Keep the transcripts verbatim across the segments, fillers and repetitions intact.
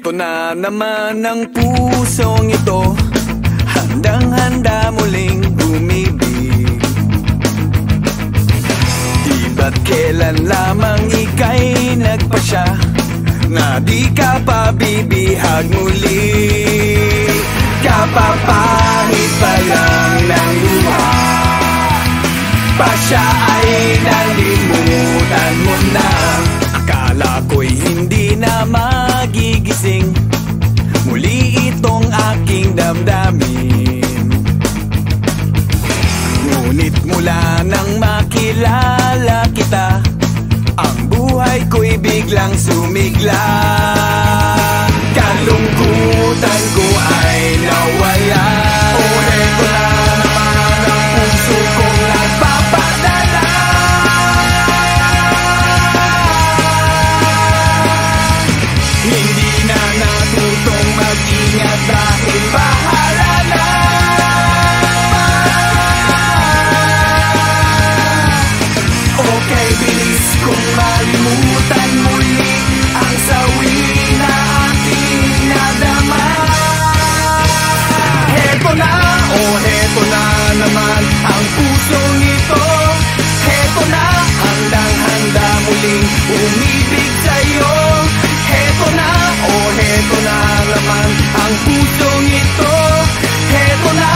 Heto na naman ang pusong ito, handang-handa muling umibig. Di ba't kailan lamang ika'y nagpasya na di ka pabibihag muli. Kapapahit pa lang ng luha, pa siya ay nalimutan mo na. Akala ko'y hindi na magigising muli itong aking damdamin. Ngunit mula nang makilala kita, ang buhay ko'y biglang sumigla. Kalungkutan ko ay nawala. O heto na naman ang puso kong nagpapadala. Hindi na natutong mag-ingat dahil bahala na. Okay, bilis kong malimutan muli ang sawi na aking nadama. Heto na, oh heto na naman ang pusong ito. Heto na, handang-handa muling umibig sa'yo. Heto na, oh heto na naman ang pusong ito. Heto na.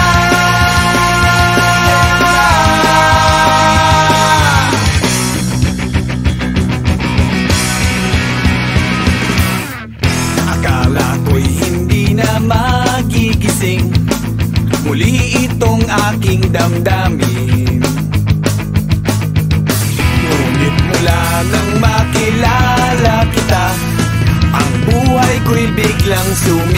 Akala ko'y hindi na magigising muli itong aking damdamin. Ngunit mula nang makilala kita, ang buhay ko'y biglang sumigla.